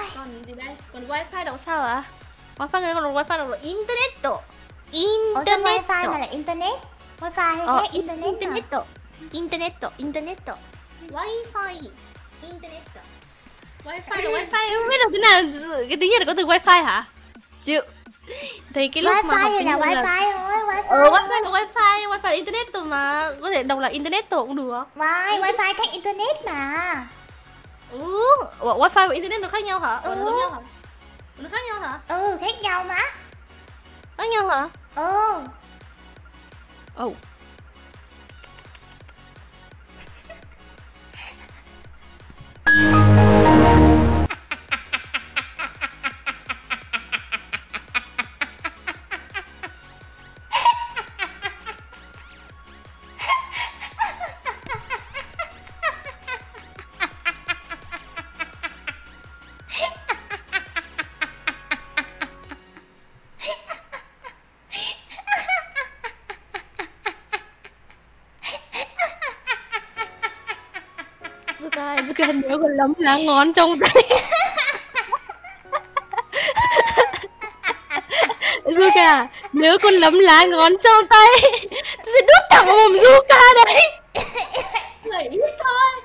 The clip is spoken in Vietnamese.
Còn gì đây? Còn wifi đọc sao ạ? Wifi này còn wifi đọc là internet. Ủa sao Internet. wifi mà là internet? Wifi hay khác internet hả? Internet. Wifi. Internet. Wifi là wifi, không biết là thế nào. Cái tiếng Nhật là có từ wifi hả? Chịu. Thì cái lúc mà học Wifi tiếng là Nhật wifi thôi, wifi là wifi, wifi là internet rồi mà. Có thể đọc là internet rồi cũng được. Wifi khác internet mà. Ủa, wifi và internet nó khác nhau hả? Nó giống nhau hả? Nó khác nhau hả? Khác nhau mà. Khác nhau hả? Oh. DuCa nhớ còn lấm lá ngón trong tay. DuCa nhớ con lấm lá ngón trong tay. Tôi sẽ đút thẳng vào mồm DuCa đấy. Lấy thôi.